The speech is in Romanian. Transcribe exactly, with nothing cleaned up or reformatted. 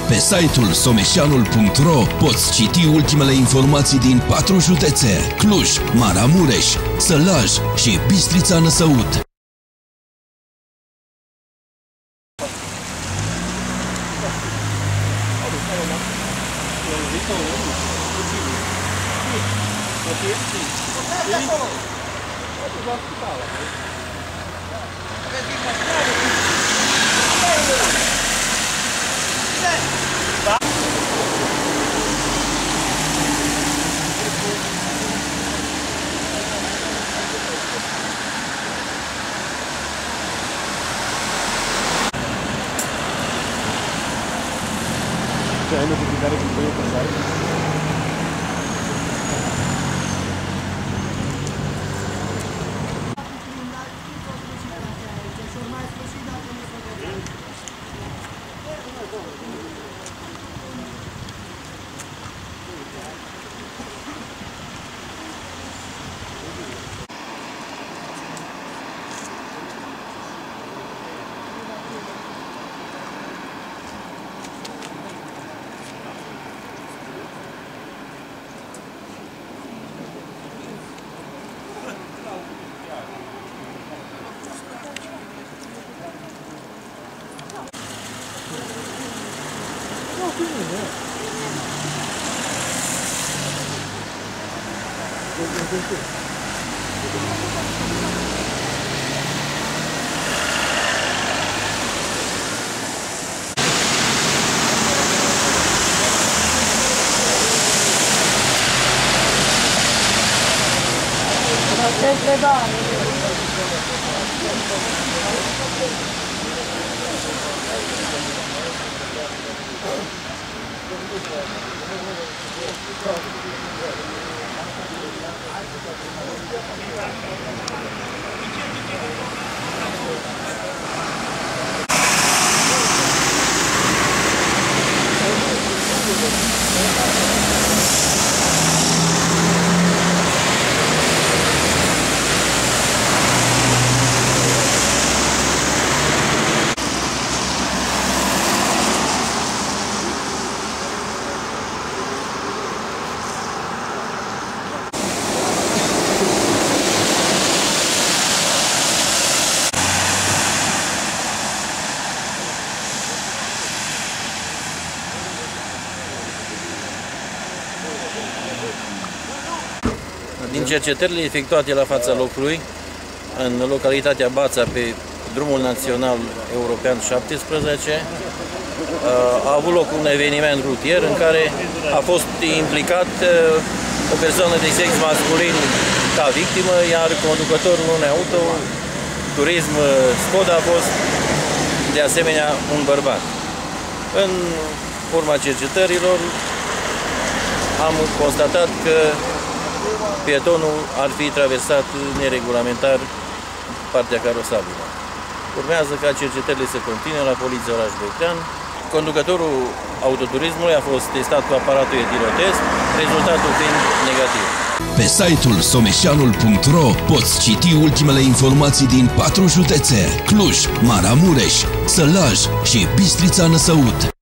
Pe site-ul someșanul punct ro poți citi ultimele informații din patru județe: Cluj, Maramureș, Sălaj și Bistrița Năsăud. Ai notificare cu voi pe site? Din cercetările efectuate la fața locului, în localitatea Bața, pe drumul național european șaptesprezece, a avut loc un eveniment rutier în care a fost implicat o persoană de sex masculin ca victimă, iar conducătorul unei auto, turism Skoda, a fost de asemenea un bărbat. În urma cercetărilor am constatat că pietonul ar fi traversat neregulamentar partea carosabilă. Urmează ca cercetările să continue la Poliția Oraș Băiclean. Conducătorul autoturismului a fost testat cu aparatul etilotest, rezultatul fiind negativ. Pe site-ul someșanul punct ro poți citi ultimele informații din patru județe: Cluj, Maramureș, Sălaj și Bistrița Năsăud.